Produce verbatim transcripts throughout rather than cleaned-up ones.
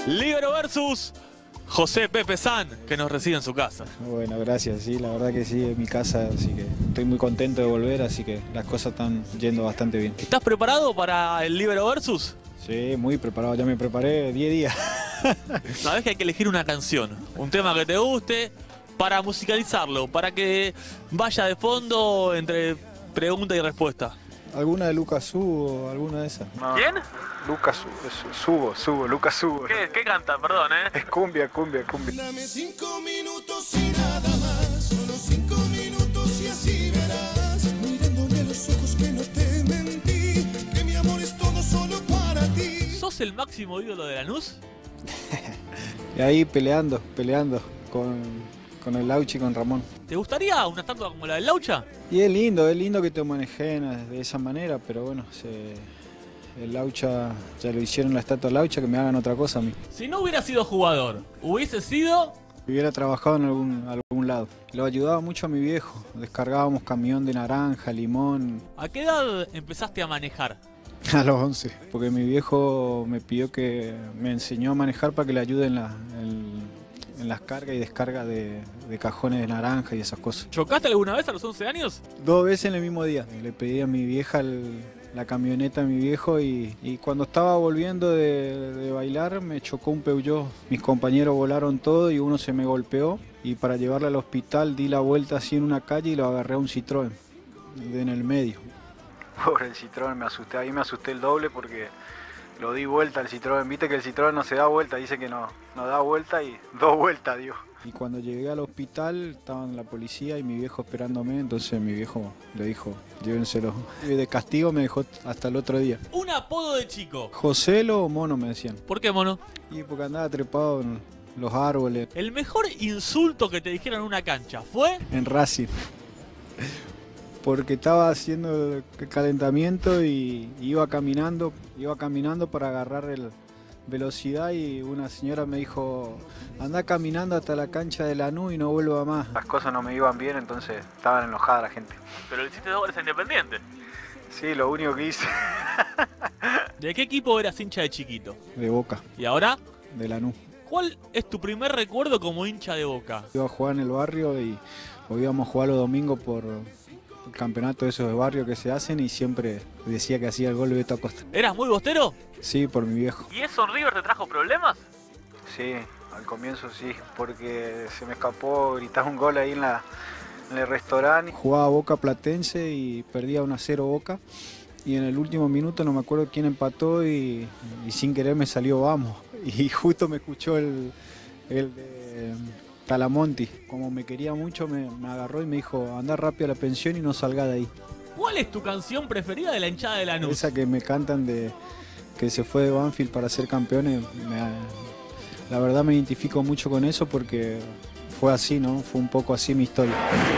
Líbero versus José Pepe San, que nos recibe en su casa. Bueno, gracias, sí, la verdad que sí, es mi casa, así que estoy muy contento de volver, así que las cosas están yendo bastante bien. ¿Estás preparado para el Líbero versus? Sí, muy preparado, ya me preparé diez días. Sabés que hay que elegir una canción, un tema que te guste, para musicalizarlo, para que vaya de fondo entre pregunta y respuesta. ¿Alguna de Lucas Subo, alguna de esas? No. ¿Quién? Lucas Subo, Subo, Lucas Subo. ¿Qué, ¿Qué canta? Perdón, ¿eh? Es cumbia, cumbia, cumbia. Dame cinco minutos y nada más, solo cinco minutos y así verás, mirándome a los ojos que no te mentí, que mi amor es todo solo para ti. ¿Sos el máximo ídolo de Lanús? Y ahí peleando, peleando con, con el Laucha y con Ramón. ¿Te gustaría una estatua como la del Laucha? Y es lindo, es lindo que te manejen de esa manera, pero bueno, se, el Laucha, ya lo hicieron la estatua del Laucha, que me hagan otra cosa a mí. Si no hubiera sido jugador, hubiese sido... Hubiera trabajado en algún, algún lado. Lo ayudaba mucho a mi viejo, descargábamos camión de naranja, limón. ¿A qué edad empezaste a manejar? A los once, porque mi viejo me pidió que me enseñó a manejar para que le ayude en, la, en, en las cargas y descargas de, de cajones de naranja y esas cosas. ¿Chocaste alguna vez a los once años? Dos veces en el mismo día. Le pedí a mi vieja el, la camioneta a mi viejo y, y cuando estaba volviendo de, de bailar me chocó un Peugeot. Mis compañeros volaron todo y uno se me golpeó y para llevarle al hospital di la vuelta así en una calle y lo agarré a un Citroën en el medio. Pobre el Citroën, me asusté, ahí me asusté el doble porque lo di vuelta al Citroën, viste que el Citroën no se da vuelta, dice que no, no da vuelta y dos vueltas dio. Y cuando llegué al hospital estaban la policía y mi viejo esperándome, entonces mi viejo le dijo, llévenselo. Y de castigo me dejó hasta el otro día. Un apodo de chico. Joselo o Mono me decían. ¿Por qué, Mono? Y porque andaba trepado en los árboles. El mejor insulto que te dijeron en una cancha fue... En Racing. Porque estaba haciendo el calentamiento y iba caminando, iba caminando para agarrar el velocidad y una señora me dijo, anda caminando hasta la cancha de Lanús y no vuelva más. Las cosas no me iban bien, entonces estaban enojada la gente. Pero le hiciste dos goles a Independiente. Sí, lo único que hice. ¿De qué equipo eras hincha de chiquito? De Boca. ¿Y ahora? De Lanús. ¿Cuál es tu primer recuerdo como hincha de Boca? Iba a jugar en el barrio y o íbamos a jugar los domingos por... el campeonato de esos de barrio que se hacen y siempre decía que hacía el gol de Beto Acosta. ¿Eras muy bostero? Sí, por mi viejo. ¿Y eso en River te trajo problemas? Sí, al comienzo sí, porque se me escapó gritar un gol ahí en, la, en el restaurante. Jugaba Boca Platense y perdía uno a cero Boca. Y en el último minuto no me acuerdo quién empató y, y sin querer me salió vamos. Y justo me escuchó el, el de Talamonti. Como me quería mucho me, me agarró y me dijo, anda rápido a la pensión y no salga de ahí. ¿Cuál es tu canción preferida de la hinchada de Lanús? Esa que me cantan de que se fue de Banfield para ser campeones, me, la verdad me identifico mucho con eso porque fue así, ¿no? Fue un poco así mi historia.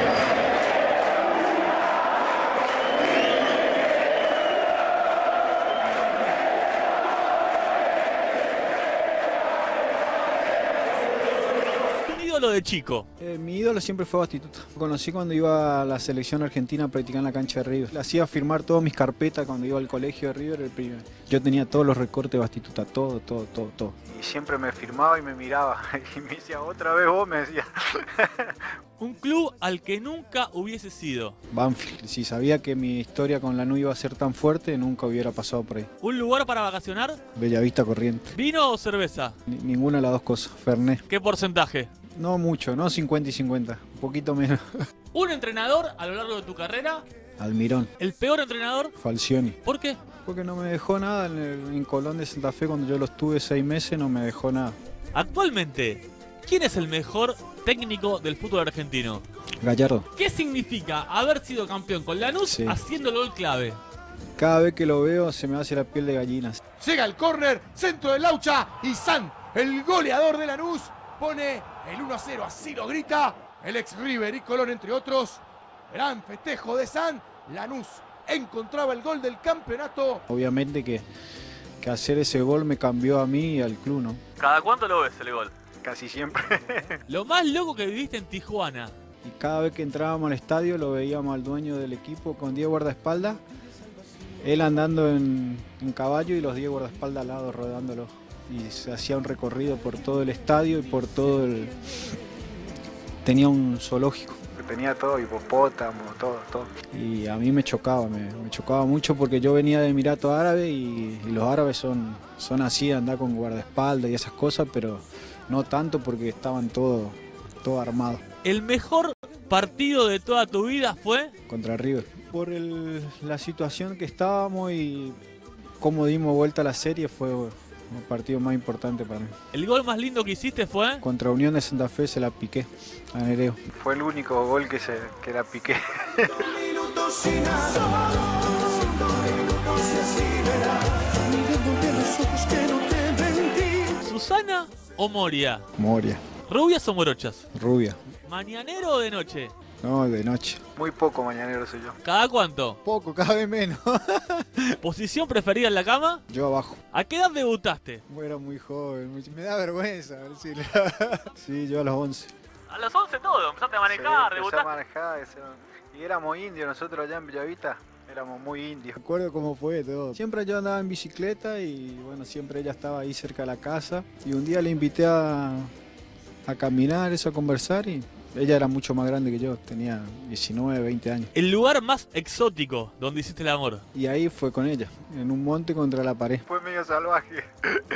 De chico? Eh, mi ídolo siempre fue Bastituta. Lo conocí cuando iba a la selección argentina a practicar en la cancha de River. Le hacía firmar todas mis carpetas cuando iba al colegio de River. El primer. Yo tenía todos los recortes de Bastituta, todo, todo, todo, todo. Y siempre me firmaba y me miraba. Y me decía, otra vez vos, me decía. Un club al que nunca hubiese sido. Banfield. Si sabía que mi historia con Lanús iba a ser tan fuerte, nunca hubiera pasado por ahí. ¿Un lugar para vacacionar? Bellavista Corrientes. ¿Vino o cerveza? Ni, ninguna de las dos cosas. Fernet. ¿Qué porcentaje? No mucho, no cincuenta y cincuenta, un poquito menos. ¿Un entrenador a lo largo de tu carrera? Almirón. ¿El peor entrenador? Falcioni. ¿Por qué? Porque no me dejó nada en, el, en Colón de Santa Fe cuando yo los tuve seis meses, no me dejó nada. Actualmente, ¿quién es el mejor técnico del fútbol argentino? Gallardo. ¿Qué significa haber sido campeón con Lanús sí. haciendo el gol clave? Cada vez que lo veo se me hace la piel de gallinas. Llega el córner, centro del Laucha y San, el goleador de Lanús, pone el uno a cero, así lo grita el ex River y Colón, entre otros. Gran festejo de San. Lanús encontraba el gol del campeonato. Obviamente que, que hacer ese gol me cambió a mí y al club, ¿no? ¿Cada cuánto lo ves el gol? Casi siempre. Lo más loco que viviste en Tijuana. Y cada vez que entrábamos al estadio lo veíamos al dueño del equipo con diez guardaespaldas. Él andando en, en caballo y los diez guardaespaldas al lado rodeándolo. y se hacía un recorrido por todo el estadio y por todo el... Tenía un zoológico. Tenía todo, hipopótamo, todo, todo. Y a mí me chocaba, me, me chocaba mucho porque yo venía de Emiratos Árabes y, y los árabes son, son así, andar con guardaespaldas y esas cosas, pero no tanto porque estaban todos todo armados. ¿El mejor partido de toda tu vida fue? Contra River. Por el, la situación que estábamos y cómo dimos vuelta a la serie fue el partido más importante para mí. ¿El gol más lindo que hiciste fue? Contra Unión de Santa Fe se la piqué a Nereo. Fue el único gol que, se, que la piqué. ¿Susana o Moria? Moria. ¿Rubias o morochas? Rubia. ¿Mañanero o de noche? No, de noche. Muy poco mañanero soy yo. ¿Cada cuánto? Poco, cada vez menos. ¿Posición preferida en la cama? Yo abajo. ¿A qué edad debutaste? Era muy joven, muy... me da vergüenza decirle. Sí, yo a los once. A los once todo, empezaste a manejar, sí, debutaste. A manejar, eso. Y éramos indios nosotros allá en Bellavista. Éramos muy indios. Me acuerdo cómo fue todo. Siempre yo andaba en bicicleta y bueno, siempre ella estaba ahí cerca de la casa. Y un día le invité a, a caminar, eso, a conversar y... Ella era mucho más grande que yo, tenía diecinueve, veinte años. ¿El lugar más exótico donde hiciste el amor? Y ahí fue con ella, en un monte contra la pared. Fue medio salvaje.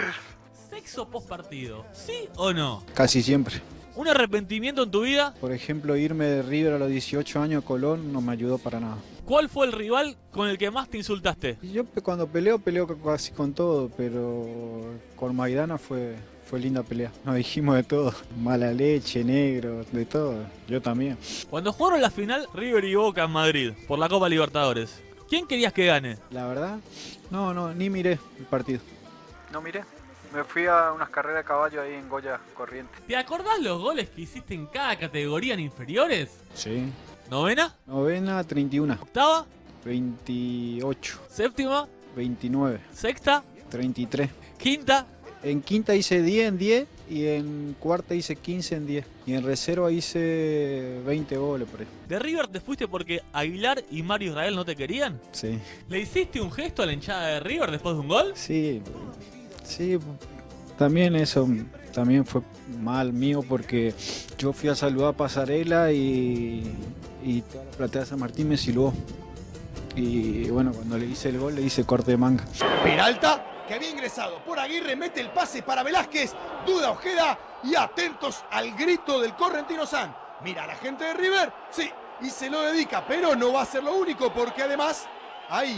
¿Sexo post partido? ¿Sí o no? Casi siempre. ¿Un arrepentimiento en tu vida? Por ejemplo, irme de River a los dieciocho años a Colón no me ayudó para nada. ¿Cuál fue el rival con el que más te insultaste? Yo cuando peleo, peleo casi con todo, pero con Maidana fue... Fue linda pelea, nos dijimos de todo, mala leche, negro, de todo, yo también. Cuando jugaron la final River y Boca en Madrid, por la Copa Libertadores, ¿quién querías que gane? La verdad, no, no, ni miré el partido. No miré, me fui a unas carreras de caballo ahí en Goya, Corrientes. ¿Te acordás los goles que hiciste en cada categoría en inferiores? Sí. ¿Novena? Novena, treinta y uno. ¿Octava? veintiocho. ¿Séptima? veintinueve. ¿Sexta? treinta y tres. ¿Quinta? En quinta hice diez en diez y en cuarta hice quince en diez. Y en reserva hice veinte goles por ahí. ¿De River te fuiste porque Aguilar y Mario Israel no te querían? Sí. ¿Le hiciste un gesto a la hinchada de River después de un gol? Sí, sí. También eso también fue mal mío porque yo fui a saludar a Pasarela y, y toda la platea de San Martín me silbó. Y bueno, cuando le hice el gol le hice corte de manga. Peralta, que había ingresado por Aguirre, mete el pase para Velázquez, duda Ojeda y atentos al grito del correntino San. Mira a la gente de River, sí, y se lo dedica, pero no va a ser lo único porque además hay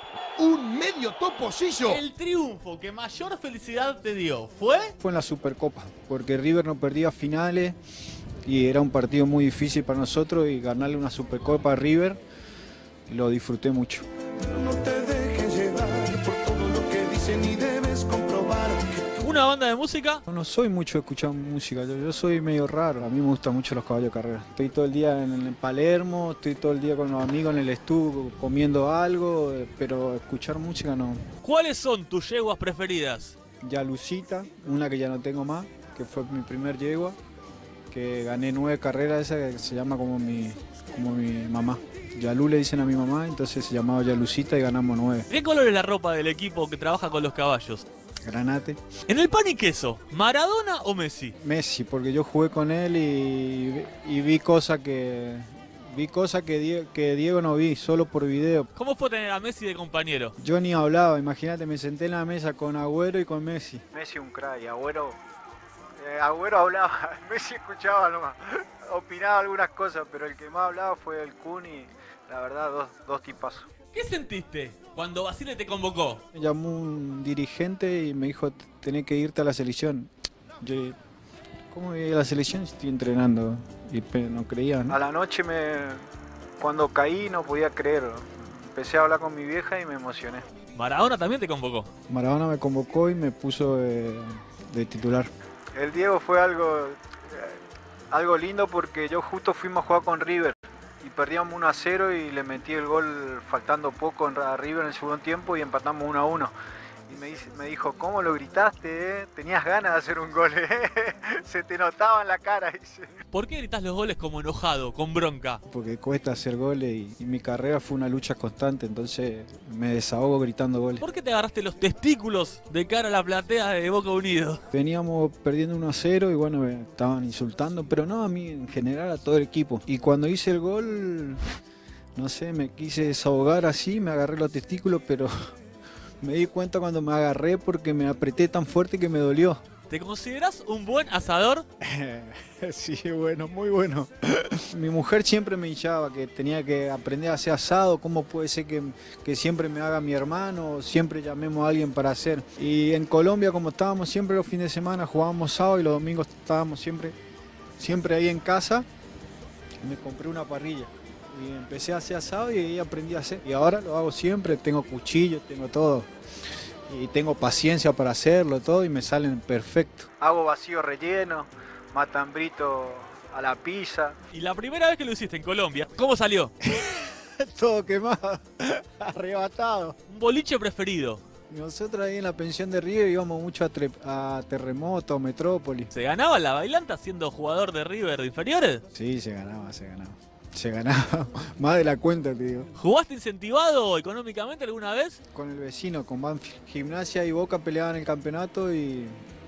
un medio topollillo. El triunfo que mayor felicidad te dio, ¿fue? Fue en la Supercopa, porque River no perdía finales y era un partido muy difícil para nosotros y ganarle una Supercopa a River lo disfruté mucho. No te dejes llevar por todo lo que dicen y debes comprobar. ¿Una banda de música? No, no soy mucho de escuchar música, yo, yo soy medio raro, a mí me gustan mucho los caballos de carrera. Estoy todo el día en, en Palermo, estoy todo el día con los amigos en el estudio comiendo algo, pero escuchar música no. ¿Cuáles son tus yeguas preferidas? Yalucita, una que ya no tengo más, que fue mi primer yegua, que gané nueve carreras, esa que se llama como mi, como mi mamá. Yalú le dicen a mi mamá, entonces se llamaba Yalucita y ganamos nueve. ¿Qué color es la ropa del equipo que trabaja con los caballos? Granate. En el pan y queso, ¿Maradona o Messi? Messi, porque yo jugué con él y, y vi cosas que vi cosas que, Die, que Diego no vi, solo por video. ¿Cómo fue tener a Messi de compañero? Yo ni hablaba, imagínate, me senté en la mesa con Agüero y con Messi. Messi un crack, Agüero, eh, Agüero hablaba, Messi escuchaba nomás, opinaba algunas cosas, pero el que más hablaba fue el Kun y la verdad, dos, dos tipazos. ¿Qué sentiste cuando Basile te convocó? Me llamó un dirigente y me dijo, tenés que irte a la selección. Yo, ¿cómo voy a ir a la selección si estoy entrenando? Y no creía, ¿no? A la noche, me, cuando caí, no podía creer. Empecé a hablar con mi vieja y me emocioné. ¿Maradona también te convocó? Maradona me convocó y me puso de, de titular. El Diego fue algo, algo lindo porque yo justo fuimos a jugar con River. Y perdíamos uno a cero y le metí el gol faltando poco a River en el segundo tiempo y empatamos uno a uno. Y me, dice, me dijo, ¿cómo lo gritaste? Eh? Tenías ganas de hacer un gol, ¿eh? Se te notaba en la cara. Dice. ¿Por qué gritas los goles como enojado, con bronca? Porque cuesta hacer goles y, y mi carrera fue una lucha constante, entonces me desahogo gritando goles. ¿Por qué te agarraste los testículos de cara a la platea de Boca Unido? Veníamos perdiendo uno a cero y bueno, me estaban insultando, pero no a mí, en general a todo el equipo. Y cuando hice el gol, no sé, me quise desahogar así, me agarré los testículos, pero me di cuenta cuando me agarré porque me apreté tan fuerte que me dolió. ¿Te considerás un buen asador? Sí, bueno, muy bueno. Mi mujer siempre me hinchaba que tenía que aprender a hacer asado. ¿Cómo puede ser que, que siempre me haga mi hermano? Siempre llamemos a alguien para hacer. Y en Colombia, como estábamos siempre los fines de semana, jugábamos sábado y los domingos estábamos siempre, siempre ahí en casa, me compré una parrilla. Y empecé a hacer asado y ahí aprendí a hacer. Y ahora lo hago siempre, tengo cuchillos, tengo todo. Y tengo paciencia para hacerlo todo y me salen perfecto. Hago vacío relleno, matambrito a la pizza. Y la primera vez que lo hiciste en Colombia, ¿cómo salió? Todo quemado, arrebatado. ¿Un boliche preferido? Nosotros ahí en la pensión de River íbamos mucho a, a Terremoto, Metrópolis. ¿Se ganaba la bailanta siendo jugador de River de inferiores? Sí, se ganaba, se ganaba. Se ganaba más de la cuenta, te digo. ¿Jugaste incentivado económicamente alguna vez? Con el vecino, con Banfield. Gimnasia y Boca peleaban el campeonato y,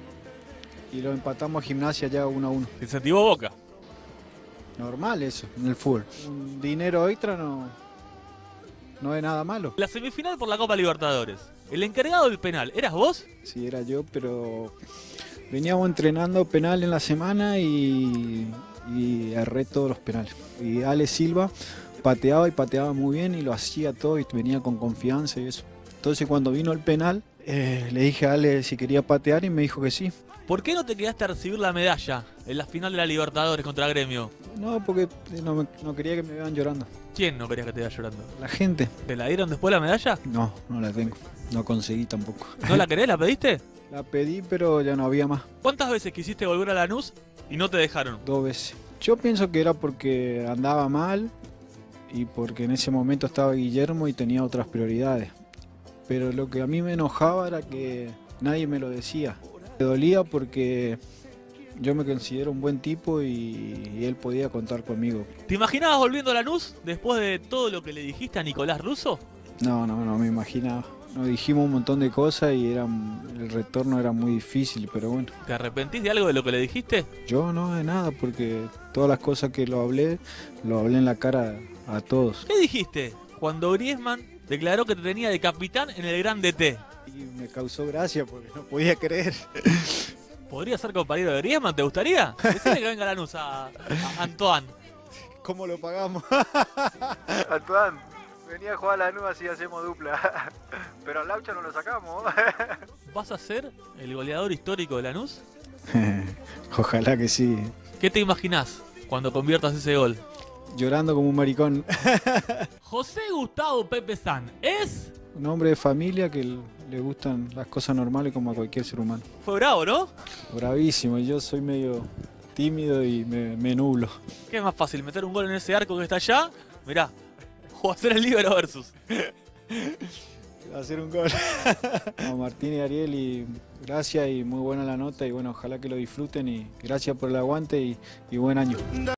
y lo empatamos a Gimnasia ya uno a uno. ¿Te incentivó Boca? Normal eso, en el fútbol. Un dinero extra no, no es nada malo. La semifinal por la Copa Libertadores. ¿El encargado del penal eras vos? Sí, era yo, pero veníamos entrenando penal en la semana y... y erré todos los penales. Y Ale Silva pateaba y pateaba muy bien y lo hacía todo y venía con confianza y eso. Entonces cuando vino el penal, eh, le dije a Ale si quería patear y me dijo que sí. ¿Por qué no te quedaste a recibir la medalla en la final de la Libertadores contra Gremio? No, porque no, me, no quería que me vean llorando. ¿Quién no quería que te veas llorando? La gente. ¿Te la dieron después la medalla? No, no la tengo. No conseguí tampoco. ¿No la querés? ¿La pediste? La pedí, pero ya no había más. ¿Cuántas veces quisiste volver a Lanús y no te dejaron? Dos veces. Yo pienso que era porque andaba mal y porque en ese momento estaba Guillermo y tenía otras prioridades. Pero lo que a mí me enojaba era que nadie me lo decía. Me dolía porque yo me considero un buen tipo y, y él podía contar conmigo. ¿Te imaginabas volviendo a Lanús después de todo lo que le dijiste a Nicolás Russo? No, no, no me imaginaba. Nos dijimos un montón de cosas y era, el retorno era muy difícil, pero bueno. ¿Te arrepentís de algo de lo que le dijiste? Yo no, de nada, porque todas las cosas que lo hablé, lo hablé en la cara a todos. ¿Qué dijiste cuando Griezmann declaró que te tenía de capitán en el Gran D T? Y me causó gracia porque no podía creer. ¿Podría ser compañero de Griezmann? ¿Te gustaría? Decime que venga a Lanús a, a Antoine. ¿Cómo lo pagamos? Antoine, venía a jugar a Lanús y hacemos dupla. Pero al Laucha no lo sacamos. ¿Vas a ser el goleador histórico de Lanús? Ojalá que sí. ¿Qué te imaginás cuando conviertas ese gol? Llorando como un maricón. José Gustavo Pepe San es... un hombre de familia que le gustan las cosas normales como a cualquier ser humano. Fue bravo, ¿no? Bravísimo, y yo soy medio tímido y me, me nublo. ¿Qué es más fácil, meter un gol en ese arco que está allá? Mirá, o hacer el libero versus. Hacer un gol. No, Martín y Ariel, y gracias y muy buena la nota y bueno, ojalá que lo disfruten y gracias por el aguante y, y buen año.